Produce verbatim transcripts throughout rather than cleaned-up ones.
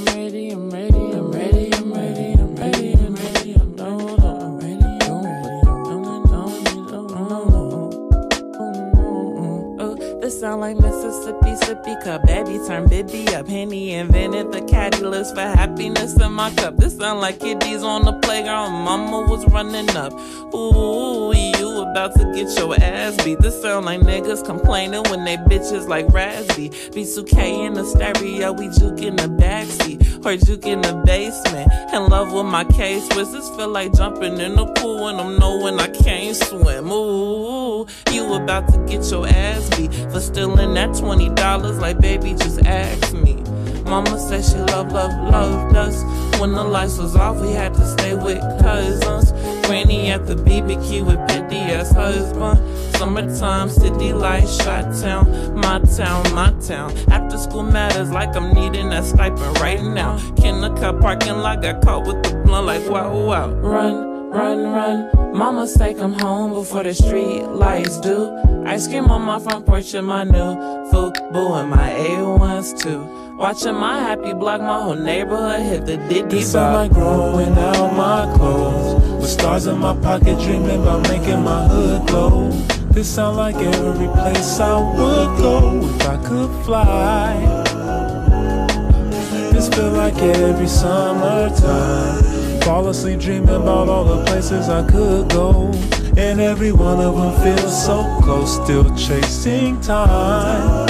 I'm ready, I'm ready, I'm ready, I'm ready, I'm ready, I'm ready, I'm no, no, I'm ready, I'm ready, I'm no, no, no, no. This sound like Mississippi, sippy cup. Baby turn Bibby up. Henny invented the catalyst for happiness in my cup. This sound like kiddies on the playground. Mama was running up. Ooh, you about to get your ass beat. This sound like niggas complaining when they bitches like Raspy. B two K in the stereo, we juke in the backseat, or juke in the basement. In love with my K-Swiss. This feel like jumping in the pool when I'm knowing I can't swim. Ooh, you about to get your ass beat for stealing that twenty dollars. Like, baby, just ask me. Mama said she love, love, loved us. When the lights was off, we had to stay with cousins. Granny at the B B Q with petty ass husband. Summertime, city lights, shot town, my town, my town. After school matters like I'm needing that stipend right now. Kindergarten parking lot, got caught with the blunt like wow, wow. Run, run, run. Mama say come home before the street lights do. Ice cream on my front porch and my new Fubu and my A ones too. Watching my happy block, my whole neighborhood hit the Diddy Bop. This sound like growing out my clothes, with stars in my pocket, dreaming about making my hood glow. This sound like every place I would go if I could fly. This feel like every summertime. Fall asleep dreaming about all the places I could go, and every one of them feels so close, still chasing time.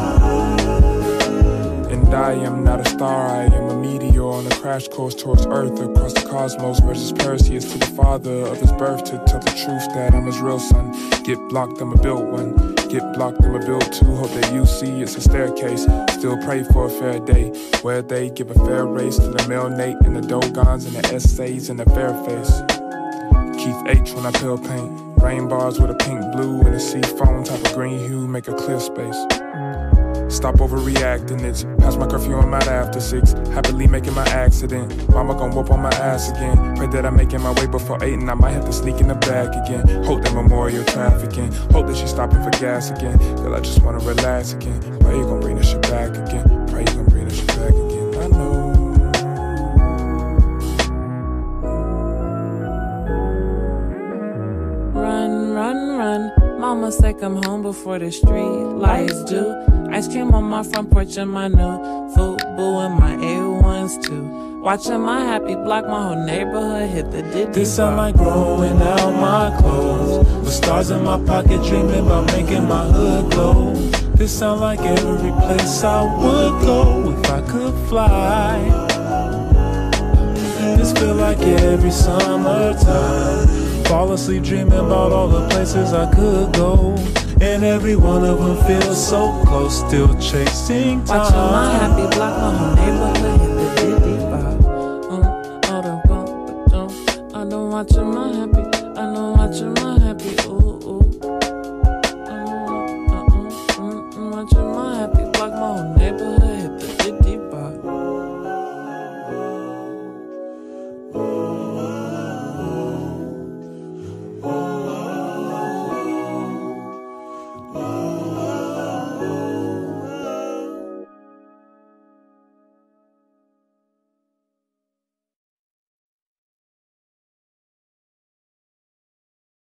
And I am not a star, I am a meteor on a crash course towards Earth, across the cosmos versus Perseus, to the father of his birth, to tell the truth that I'm his real son. Get blocked, I'ma build one. Get blocked, I'ma build two. Hope that you see it's a staircase. Still pray for a fair day, where they give a fair race to the male Nate and the Dogons and the essays and the fair face. Keith H when I peel paint. Rain bars with a pink, blue, and a sea foam type of green hue, make a clear space. Stop overreacting, it's past my curfew, I'm out after six. Happily making my accident. Mama gon' whoop on my ass again. Pray that I'm making my way before eight and I might have to sneak in the back again. Hope that memorial trafficking. Hope that she's stopping for gas again. Girl, I just wanna relax again. Pray you gon' bring this shit back again. Pray you gon' bring this shit back again. I know. Run, run, run. Mama say come home before the street lights do. Ice cream on my front porch and my new Fubu and my A ones too. Watching my happy block, my whole neighborhood hit the Diddy Bop. This sound like growing out my clothes, with stars in my pocket, dreaming about making my hood glow. This sound like every place I would go if I could fly. This feel like every summertime. Fall asleep dreaming about all the places I could go, and every one of them feels so close, still chasing time. Watching my happy block, my whole neighborhood hit the Diddy Bop. Um, oh, the bump, I know watching my happy, I know watching my